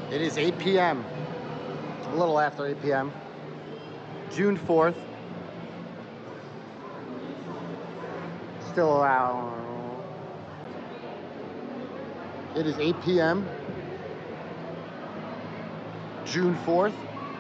It is 8 p.m., a little after 8 p.m., June 4th. Still around. It is 8 p.m., June 4th.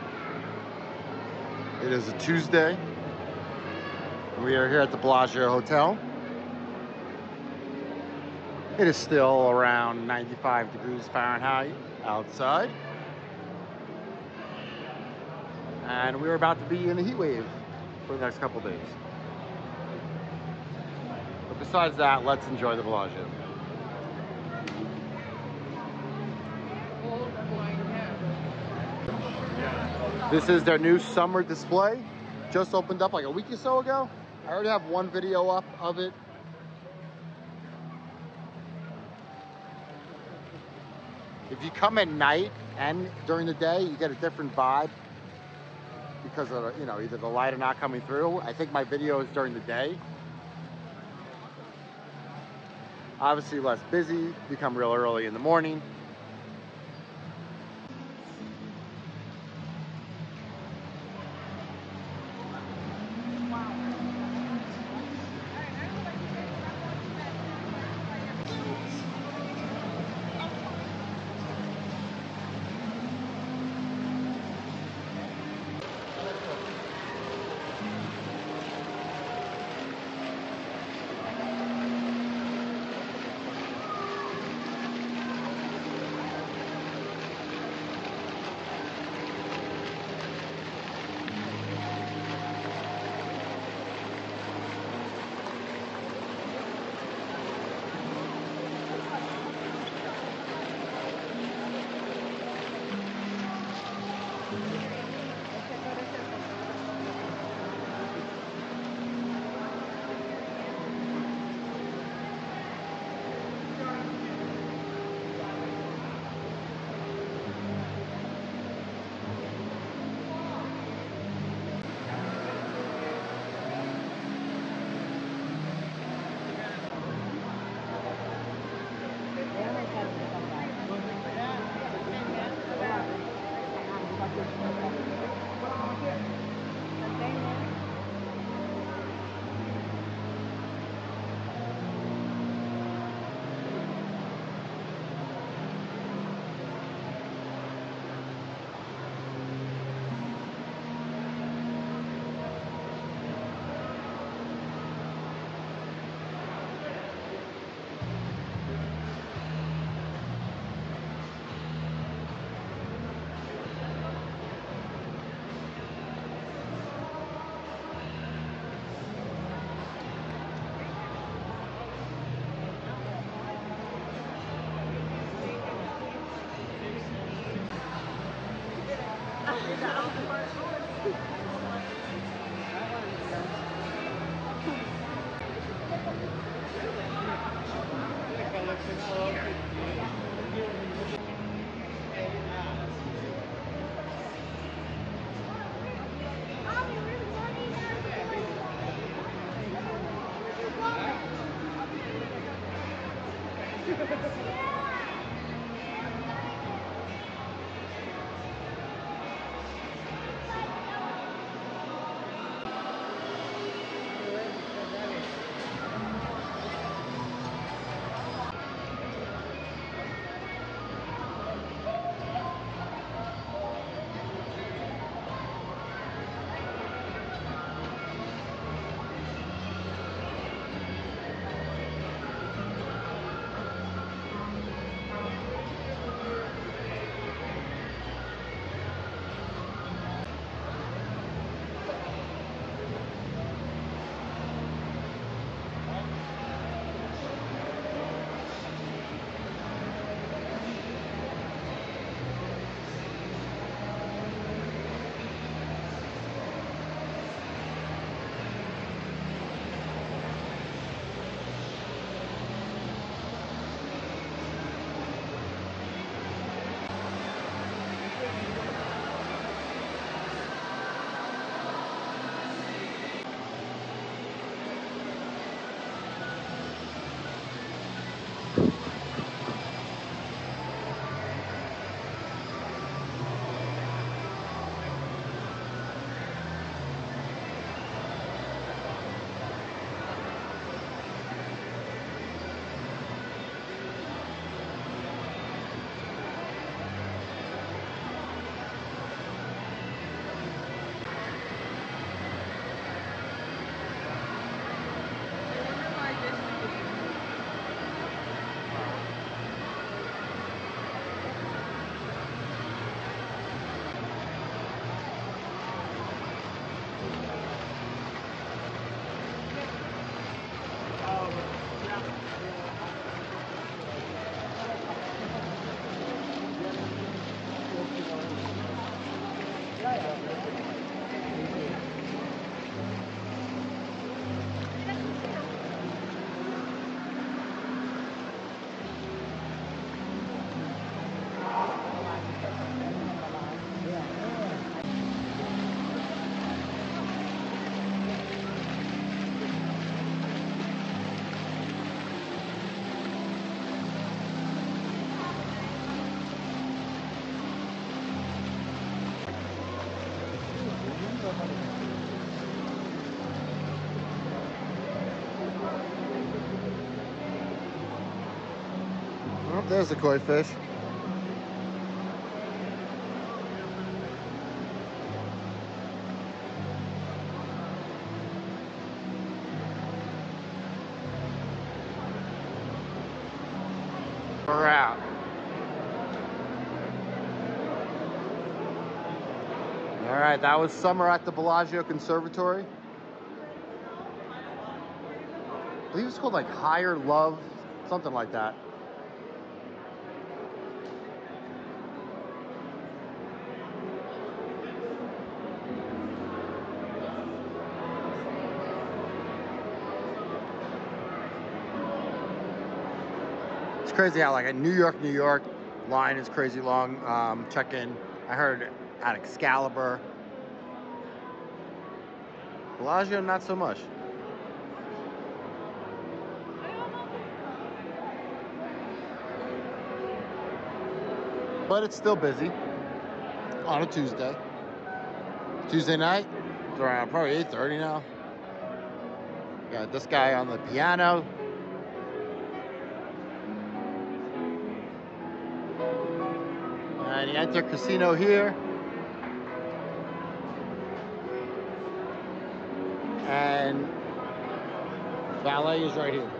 It is a Tuesday. We are here at the Bellagio Hotel. It is still around 95 degrees Fahrenheit outside. And we're about to be in a heat wave for the next couple days. But besides that, let's enjoy the Bellagio. This is their new summer display. Just opened up like a week or so ago. I already have one video up of it. If you come at night and during the day, you get a different vibe because of, either the light or not coming through. I think my video is during the day. Obviously less busy, you come real early in the morning. there's the koi fish. We're out. All right, that was summer at the Bellagio Conservatory. I believe it's called like Higher Love, something like that. It's crazy how like a New York line is crazy long. Check-in. I heard at Excalibur. Bellagio, not so much. But it's still busy on a Tuesday. Tuesday night, it's around probably 8:30 now. Got this guy on the piano. And you enter casino here. And valet is right here.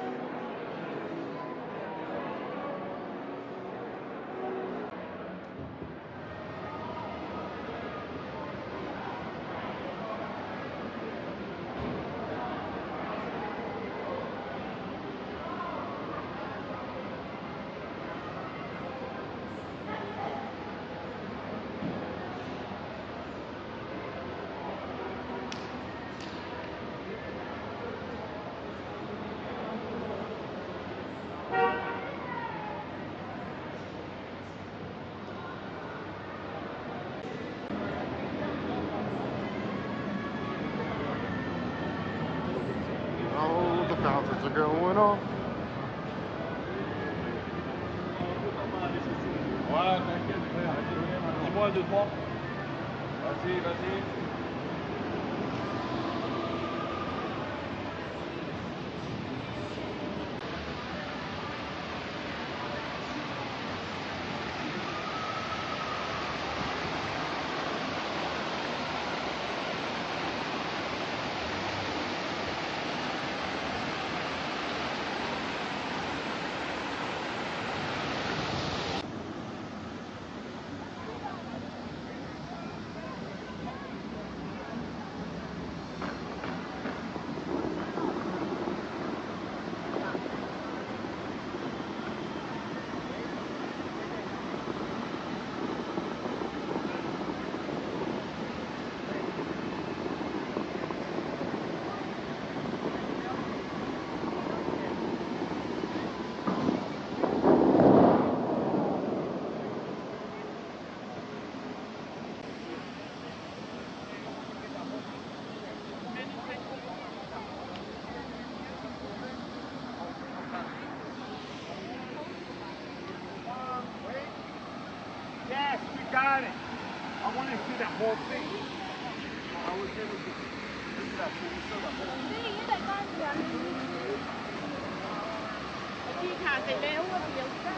Oh, the fountains are going on. Voilà, t'inquiète, frère. Dis-moi 2, 3. Vas-y, vas-y. Yes, we got it. I want to see that whole thing. I was able to see that whole thing. 啲卡食你好個表。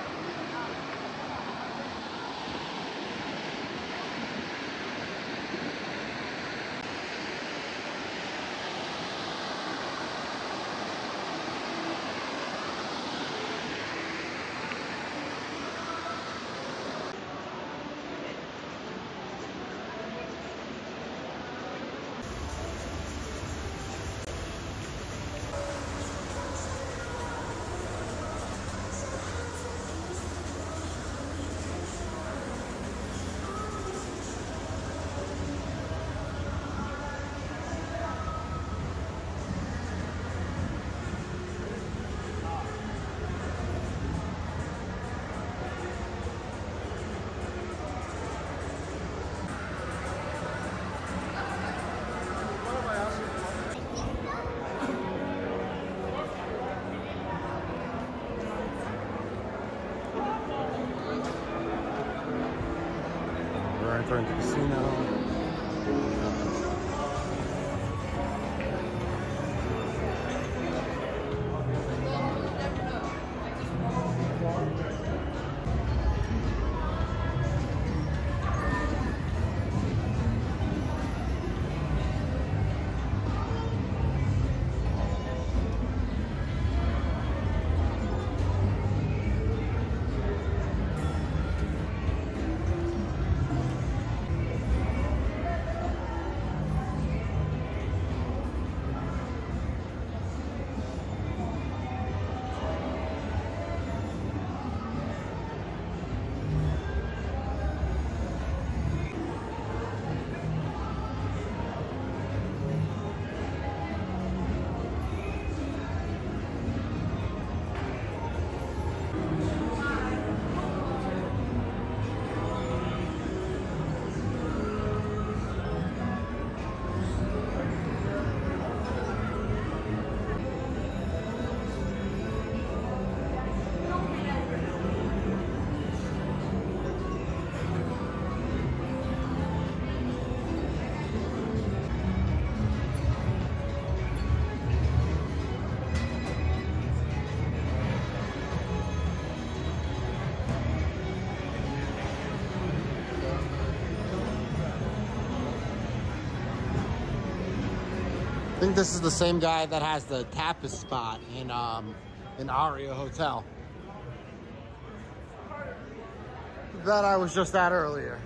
We're entering the casino. think this is the same guy that has the tapas spot in Aria Hotel that I was just at earlier.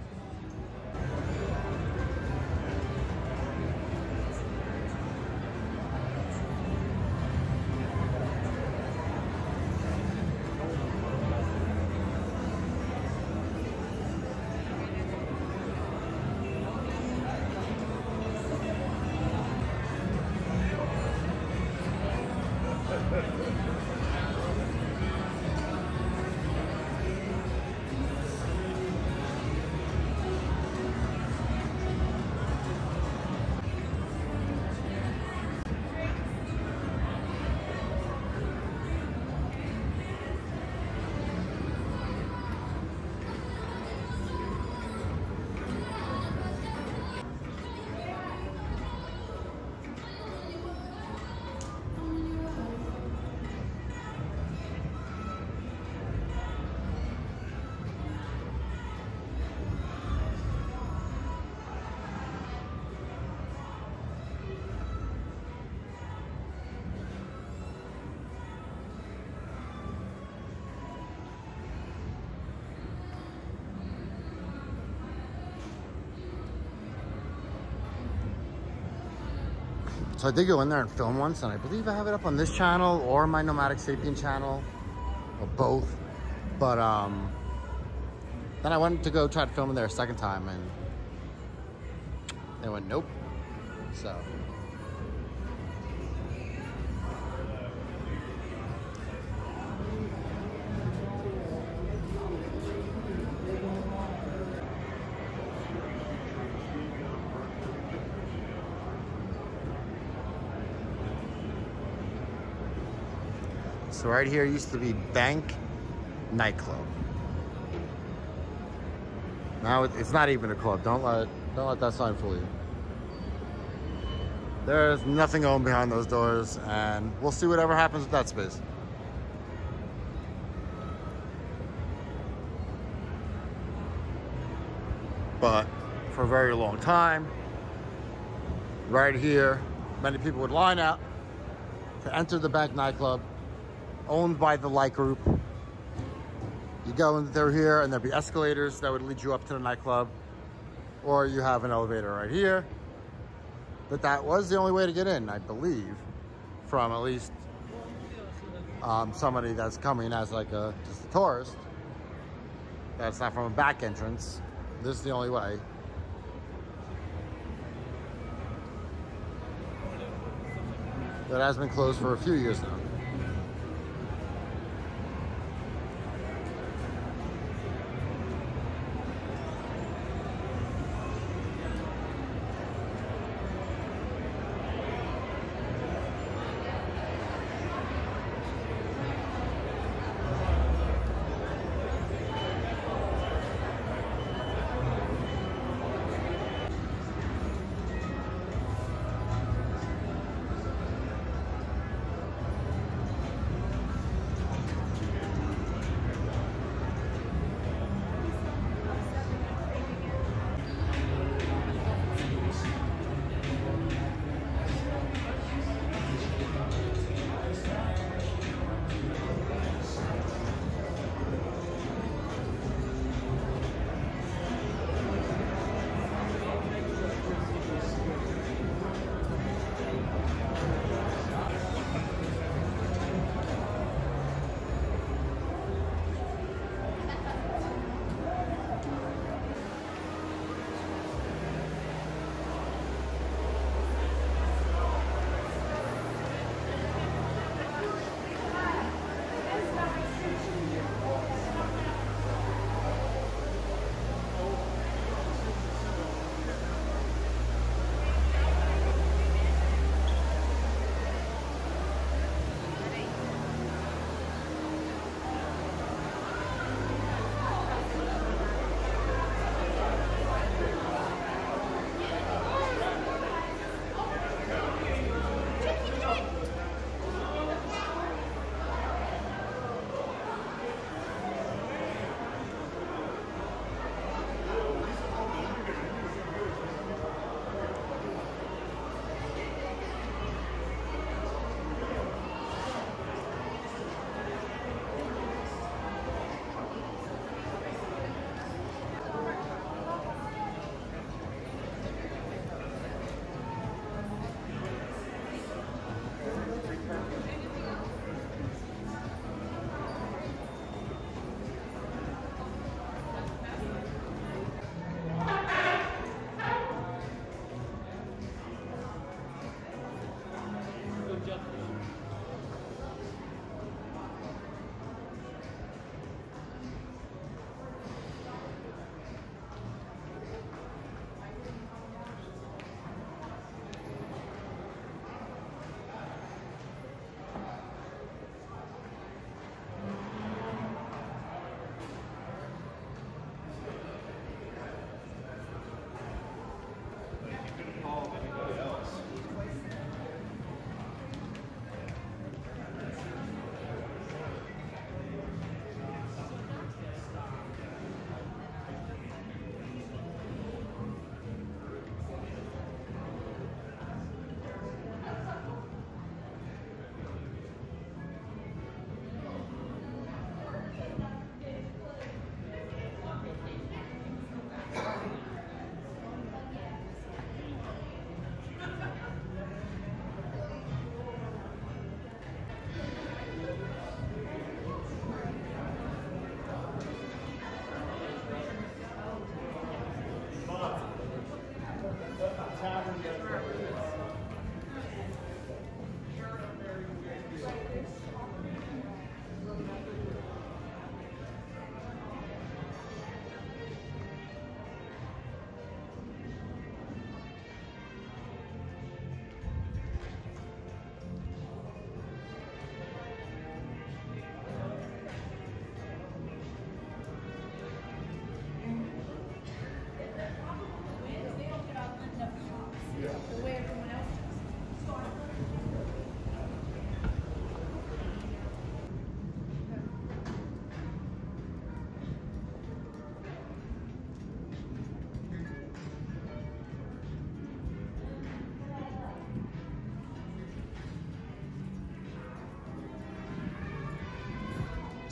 So I did go in there and film once, and I believe I have it up on this channel or my Nomadic Sapien channel, or both. But then I went to go try to film in there a second time, and they went, nope. So So right here used to be Bank Nightclub. Now it's not even a club. Don't let that sign fool you. There's nothing going behind those doors, and we'll see whatever happens with that space. But for a very long time, right here, many people would line up to enter the Bank Nightclub, owned by the Light Group. You go in through here, and there'd be escalators that would lead you up to the nightclub, or you have an elevator right here. But that was the only way to get in, I believe, from at least somebody that's coming as like just a tourist. That's not from a back entrance. This is the only way. That has been closed for a few years now.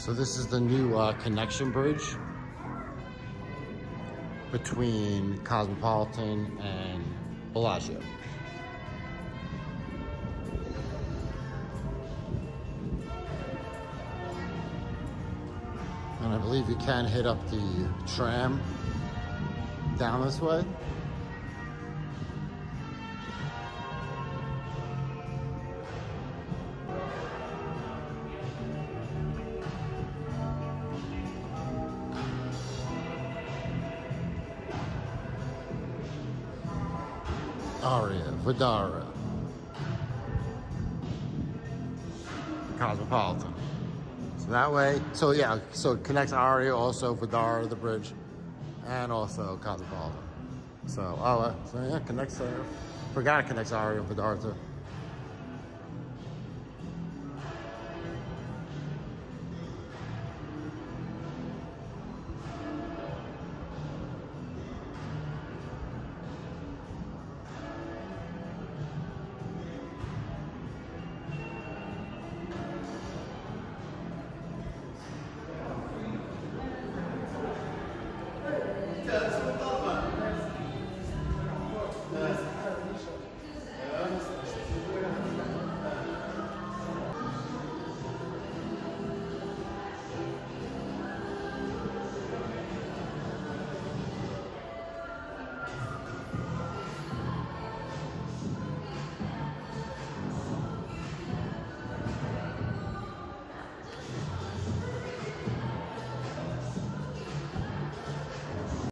So this is the new connection bridge between Cosmopolitan and Bellagio. And I believe you can hit up the tram down this way. Aria, Vdara, Cosmopolitan. So that way, so yeah, so it connects Aria, also Vdara, the bridge, and also Cosmopolitan. So, so yeah, connects, forgot it connects Aria and Vdara too.